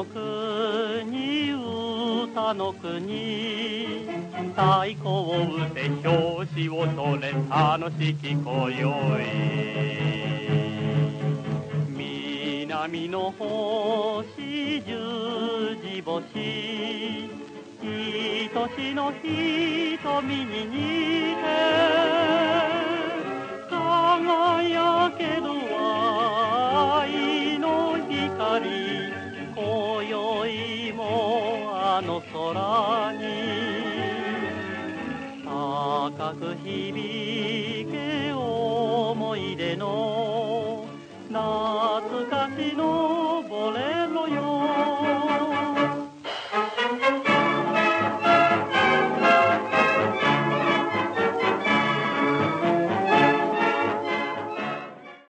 の国歌の国、太鼓を打て拍子を取れ楽しき今宵。南の星十字星、愛しの瞳に似て輝ける愛の光、今宵もあの空に高く響け思い出の懐かしのボレ